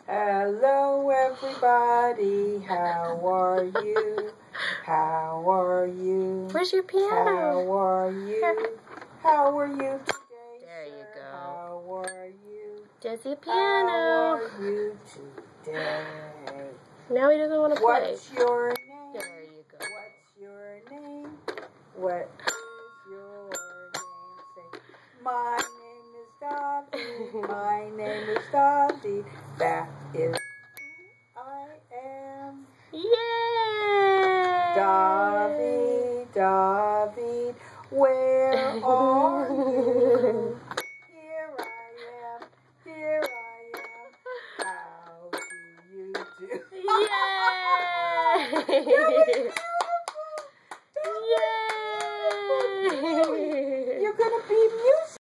Hello everybody, how are you? How are you? Where's your piano? How are you? How are you today? There you go. How are you? Desi piano. How are you today? Now he doesn't want to play. What's your name? There you go. What's your name? What is your name? Say, my name is Dottie. My name is Dottie. That is